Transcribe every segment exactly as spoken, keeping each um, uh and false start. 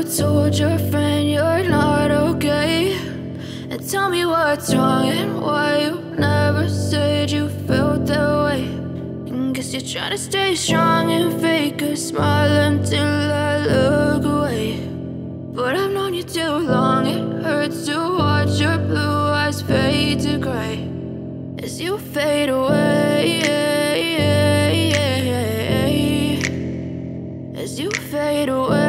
told your friend you're not okay, and tell me what's wrong and why you never said you felt that way. And guess you're trying to stay strong and fake a smile until I look away. But I've known you too long, it hurts to watch your blue eyes fade to gray as you fade away, as you fade away.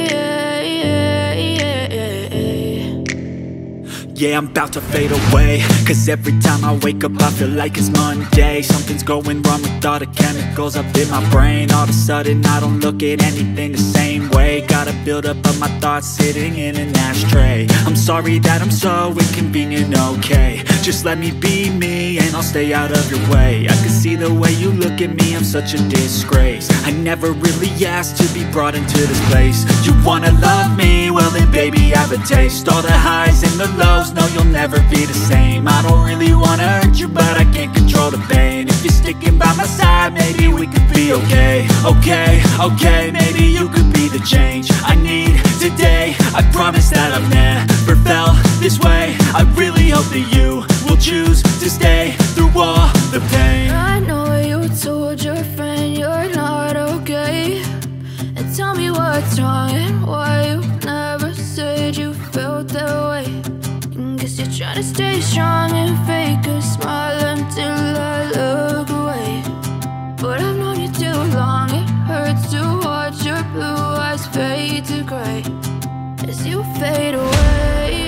Yeah, I'm about to fade away, cause every time I wake up I feel like it's Monday. Something's going wrong with all the chemicals up in my brain. All of a sudden I don't look at anything the same way. Gotta build up of my thoughts sitting in an ashtray. I'm sorry that I'm so inconvenient, okay. Just let me be me and I'll stay out of your way. I can see the way you look at me, I'm such a disgrace. I never really asked to be brought into this place. You wanna love me? Well then baby, have a taste. All the highs and the lows, no, you'll never be the same. I don't really wanna hurt you, but I can't control the pain. If you're sticking by my side, maybe we could be okay. Okay, okay, maybe you could be the change I need today. I promise that I've never felt this way. I really hope that you will choose to stay through all the pain. I know you told your friend you're not okay, and tell me what's wrong and why you never said you felt that way. Guess you're trying to stay strong and fake a smile until I look away. But I've known you too long, it hurts to watch your blue eyes fade to gray as you fade away,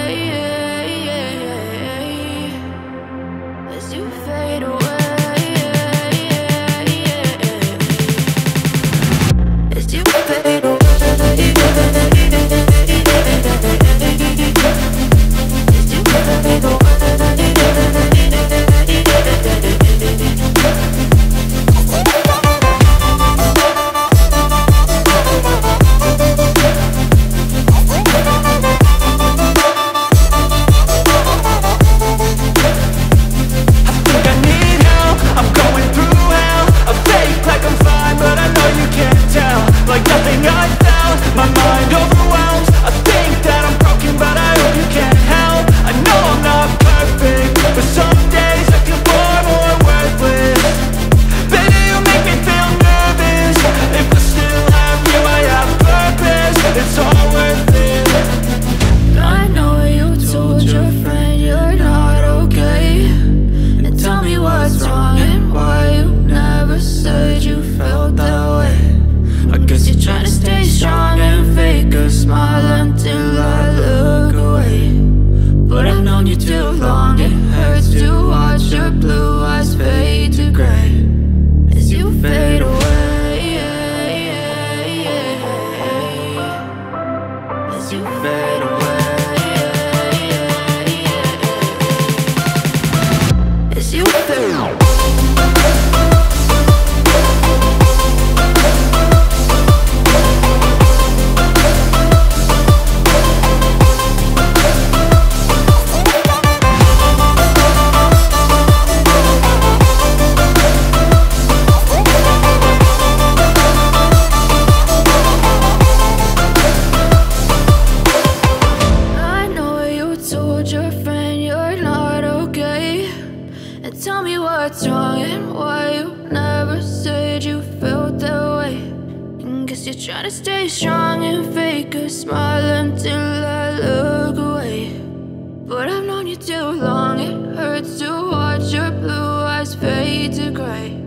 as you fade away, as you fade away. Tell me what's wrong and why you never said you felt that way. And guess you're trying to stay strong and fake a smile until I look away. But I've known you too long, it hurts to watch your blue eyes fade to gray